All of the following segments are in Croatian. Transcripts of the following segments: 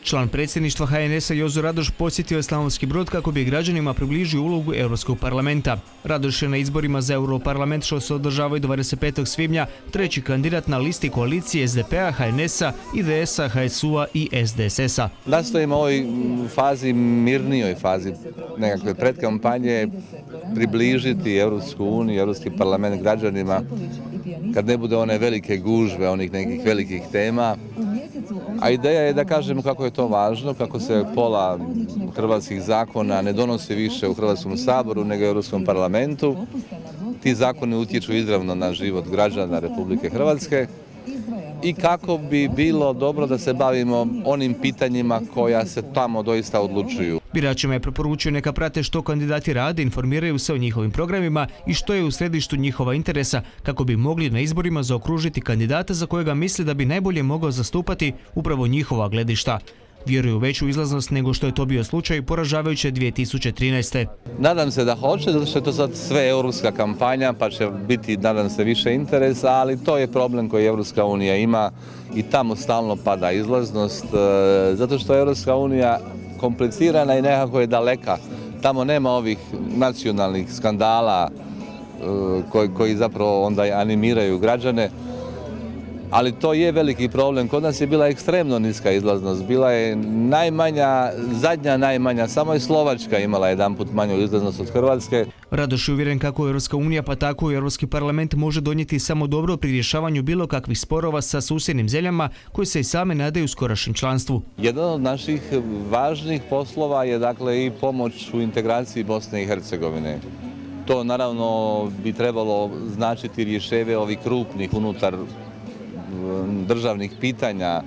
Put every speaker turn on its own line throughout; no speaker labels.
Član predsjedništva HNS-a Jozo Radoš posjetio je Slavonski Brod kako bi građanima približio ulogu Europskog parlamenta. Radoš je na izborima za Europarlament što se održavaju 25. svibnja treći kandidat na listi koalicije SDP-a, HNS-a, IDS-a, HSU-a i SDSS-a.
Nastojimo u ovoj fazi, mirnijoj fazi nekakve predkampanje približiti Europsku uniju, Europski parlament građanima kad ne bude one velike gužve, onih nekih velikih tema. A ideja je da kažemo kako je to važno, kako se pola hrvatskih zakona ne donosi više u Hrvatskom saboru nego u Europskom parlamentu. Ti zakoni utječu izravno na život građana Republike Hrvatske i kako bi bilo dobro da se bavimo onim pitanjima koja se tamo doista odlučuju.
Biračima je preporučio neka prate što kandidati rade, informiraju se o njihovim programima i što je u središtu njihova interesa kako bi mogli na izborima zaokružiti kandidata za kojega misli da bi najbolje mogao zastupati upravo njihova gledišta. Vjeruju u veću izlaznost nego što je to bio slučaj poražavajuće 2013.
Nadam se da hoće, zato što je to sad sve europska kampanja, pa će biti, nadam se, više interesa, ali to je problem koji Europska unija ima i tamo stalno pada izlaznost, zato što je Europska unija komplicirana i nekako je daleka. Tamo nema ovih nacionalnih skandala koji zapravo onda animiraju građane. Ali to je veliki problem. Kod nas je bila ekstremno niska izlaznost. Bila je zadnja najmanja, samo je Slovačka imala jedanput manju izlaznost od Hrvatske.
Radoš je uvjeren kako Europska unija pa tako i Europski parlament može donijeti samo dobro pri rješavanju bilo kakvih sporova sa susjednim zemljama koji se i same nadaju skorašnjem članstvu.
Jedan od naših važnih poslova je dakle i pomoć u integraciji Bosne i Hercegovine. To naravno bi trebalo značiti rješenje ovih krupnih unutar državnih pitanja,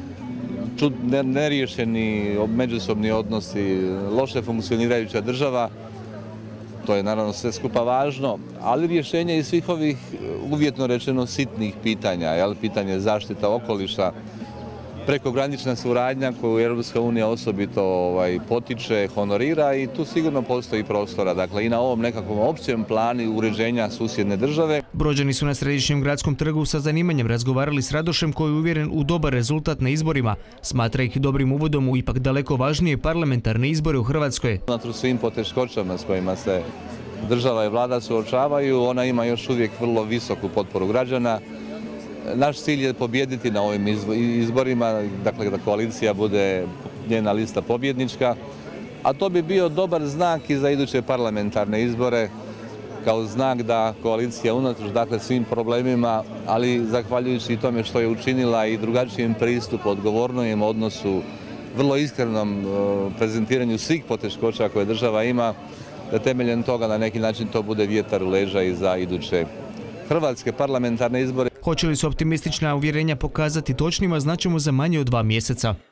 neriješeni međusobni odnosi, loše funkcionirajuća država. To je naravno sve skupa važno, ali rješenje i svih ovih uvjetno rečeno sitnih pitanja, pitanje zaštita okoliša, prekogranična suradnja koju Europska unija osobito potiče, honorira i tu sigurno postoji prostora, dakle i na ovom nekakvom općem planu uređenja susjedne države.
Brođani su na središnjem gradskom trgu sa zanimanjem razgovarali s Radošem koji je uvjeren u dobar rezultat na izborima. Smatra ih dobrim uvodom u ipak daleko važnije parlamentarne izbore u Hrvatskoj.
Unatoč svim poteškoćama s kojima se država i vlada suočavaju, ona ima još uvijek vrlo visoku potporu građana. Naš cilj je pobijediti na ovim izborima, dakle da koalicija bude njena lista pobjednička, a to bi bio dobar znak i za iduće parlamentarne izbore, kao znak da koalicija unatoč dakle svim problemima, ali zahvaljujući tome što je učinila i drugačijem pristupu, odgovornijem odnosu, vrlo iskrenom prezentiranju svih poteškoća koje država ima, da temeljem toga na neki način to bude vjetar u leđa i za iduće hrvatske parlamentarne izbore.
Hoće li su optimistična uvjerenja pokazati točnima, znaćemo za manje od 2 mjeseca.